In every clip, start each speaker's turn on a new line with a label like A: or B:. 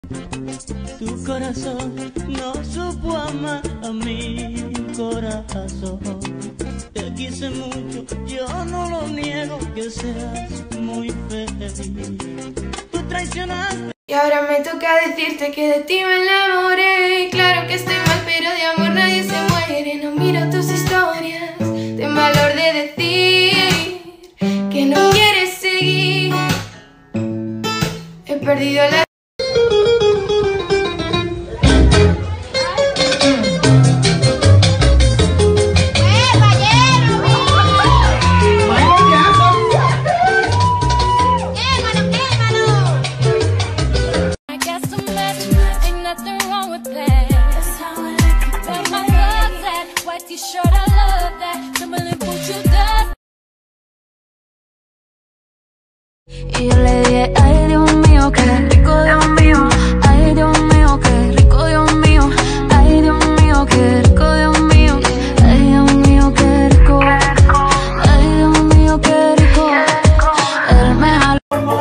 A: Tu corazón no supo amar a mi corazón. Te quise mucho, yo no lo niego, que seas muy feliz. Tú traicionaste.
B: Y ahora me toca decirte que de ti me enamoré. Y claro que estoy mal, pero de amor nadie se muere. No miro tus historias, ten valor de decir que no quieres seguir. He perdido la...
C: Y yo le dije, ay Dios mío, qué rico, Dios mío. Ay Dios mío, qué rico, Dios mío. Ay Dios mío, qué rico, Dios mío. Ay Dios mío, qué rico. Ay Dios mío, qué rico. Él me jaló.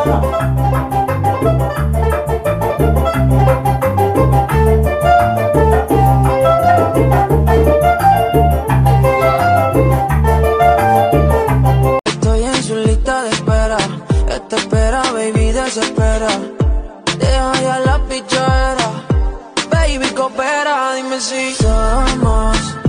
D: Estoy en su lista de espera. Esta espera, baby, desespera. Deja ya la pichadera. Baby, coopera, dime si somos